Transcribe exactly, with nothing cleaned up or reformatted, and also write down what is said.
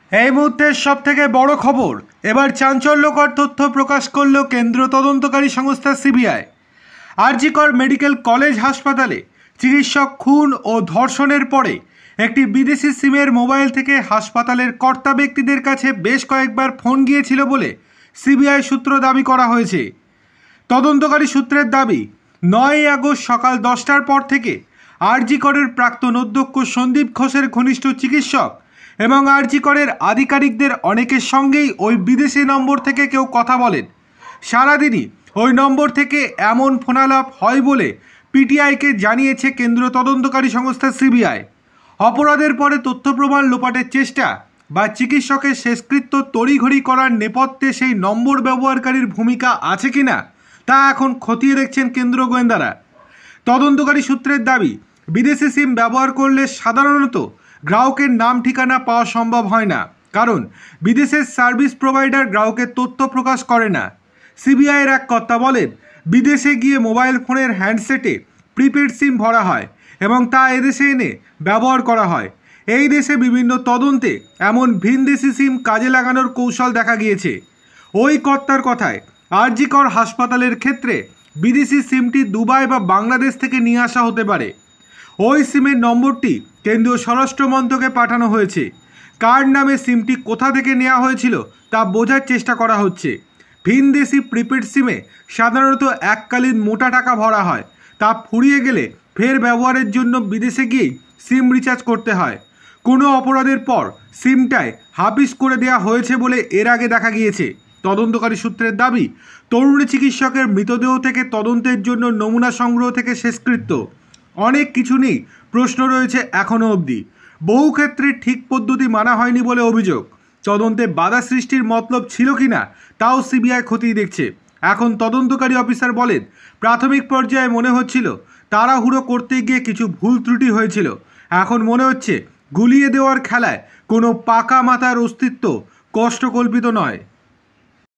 এই মুহূর্তের সব থেকে বড় খবর, এবার চাঞ্চল্যকর তথ্য প্রকাশ করল কেন্দ্র তদন্তকারী সংস্থা সিবিআই। আরজি কর মেডিকেল কলেজ হাসপাতালে চিকিৎসক খুন ও ধর্ষণের পরে একটি বিদেশি সিমের মোবাইল থেকে হাসপাতালের কর্তা ব্যক্তিদের কাছে বেশ কয়েকবার ফোন গিয়েছিল বলে সিবিআই সূত্র দাবি করা হয়েছে। তদন্তকারী সূত্রের দাবি, নয়ই আগস্ট সকাল দশটার পর থেকে আরজি করের প্রাক্তন অধ্যক্ষ সন্দীপ ঘোষের ঘনিষ্ঠ চিকিৎসক এবং আরজি করের আধিকারিকদের অনেকের সঙ্গেই ওই বিদেশি নম্বর থেকে কেউ কথা বলেন। সারাদিনই ওই নম্বর থেকে এমন ফোনালাপ হয় বলে পিটিআইকে জানিয়েছে কেন্দ্র তদন্তকারী সংস্থা সিবিআই। অপরাধের পরে তথ্য প্রমাণ লোপাটের চেষ্টা বা চিকিৎসকের শেষকৃত্য তড়িঘড়ি করার নেপথ্যে সেই নম্বর ব্যবহারকারীর ভূমিকা আছে কিনা তা এখন খতিয়ে দেখছেন কেন্দ্র গোয়েন্দারা। তদন্তকারী সূত্রের দাবি, বিদেশি সিম ব্যবহার করলে সাধারণত গ্রাহকের নাম ঠিকানা পাওয়া সম্ভব হয় না, কারণ বিদেশের সার্ভিস প্রোভাইডার গ্রাহকের তথ্য প্রকাশ করে না। সিবিআইয়ের এক কর্তা বলেন, বিদেশে গিয়ে মোবাইল ফোনের হ্যান্ডসেটে প্রিপেড সিম ভরা হয় এবং তা এদেশে এনে ব্যবহার করা হয়। এই দেশে বিভিন্ন তদন্তে এমন ভিনদেশি সিম কাজে লাগানোর কৌশল দেখা গিয়েছে। ওই কর্তার কথায়, আরজি কর হাসপাতালের ক্ষেত্রে বিদেশি সিমটি দুবাই বা বাংলাদেশ থেকে নিয়ে আসা হতে পারে। ওই সিমের নম্বরটি কেন্দ্রীয় স্বরাষ্ট্র মন্ত্রকে পাঠানো হয়েছে। কার নামে সিমটি কোথা থেকে নেওয়া হয়েছিল তা বোঝার চেষ্টা করা হচ্ছে। ভিনদেশি প্রিপেড সিমে সাধারণত এককালীন মোটা টাকা ভরা হয়, তা ফুরিয়ে গেলে ফের ব্যবহারের জন্য বিদেশে গিয়েই সিম রিচার্জ করতে হয়। কোনো অপরাধের পর সিমটায় হাফিস করে দেওয়া হয়েছে বলে এর আগে দেখা গিয়েছে। তদন্তকারী সূত্রের দাবি, তরুণী চিকিৎসকের মৃতদেহ থেকে তদন্তের জন্য নমুনা সংগ্রহ থেকে শেষকৃত্য, অনেক কিছু নিয়েই প্রশ্ন রয়েছে এখনও অবধি। বহু ক্ষেত্রে ঠিক পদ্ধতি মানা হয়নি বলে অভিযোগ। তদন্তে বাধা সৃষ্টির মতলব ছিল কিনা তাও সিবিআই খতিয়ে দেখছে। এখন তদন্তকারী অফিসার বলেন, প্রাথমিক পর্যায়ে মনে হচ্ছিল তাড়াহুড়ো করতে গিয়ে কিছু ভুল ত্রুটি হয়েছিল। এখন মনে হচ্ছে গুলিয়ে দেওয়ার খেলায় কোনো পাকা মাথার অস্তিত্ব কষ্টকল্পিত নয়।